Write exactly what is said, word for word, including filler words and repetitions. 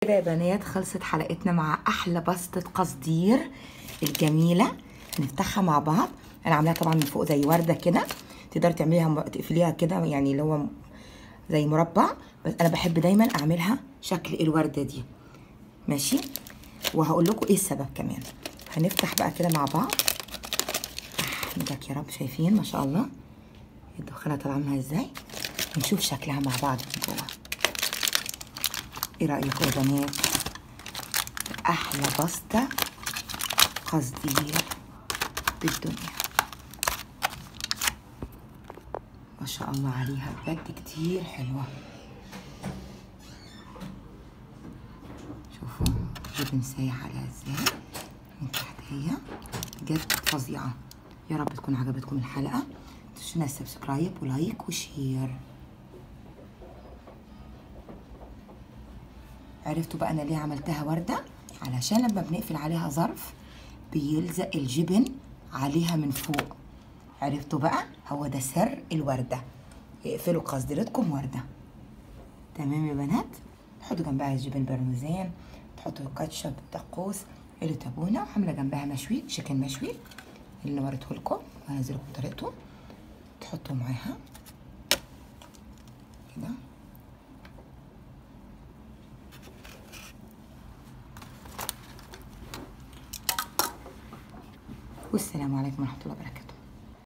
كده يا بنات خلصت حلقتنا مع احلى بسطة قصدير الجميله. نفتحها مع بعض. انا عاملاها طبعا من فوق زي ورده كده، تقدري تعمليها تقفليها كده يعني اللي هو زي مربع، بس انا بحب دايما اعملها شكل الورده دي. ماشي، وهقول لكم ايه السبب كمان. هنفتح بقى كده مع بعض. احمدك يا رب. شايفين ما شاء الله الدخانه طالعه منها ازاي؟ نشوف شكلها مع بعض من جوه. ايه رايكم يا بنات؟ احلى بسطه قصدير بالدنيا ما شاء الله عليها، بجد كتير حلوه. شوفوا جبن سايح عليها ازاي من تحتيه، بجد فظيعه. يا رب تكون عجبتكم الحلقه. تنسوش سبسكرايب ولايك وشير. عرفتوا بقى انا ليه عملتها ورده؟ علشان لما بنقفل عليها ظرف بيلزق الجبن عليها من فوق. عرفتوا بقى؟ هو ده سر الورده. اقفلوا قصديرتكم ورده. تمام يا بنات؟ تحطوا جنبها جبن بارميزان، تحطوا كاتشب دقوس اللي تابونا، وعامله جنبها مشوي شيكن مشوي اللي وريته لكم وهنزل لكم طريقته. تحطوا معاها كده. والسلام عليكم ورحمه الله وبركاته.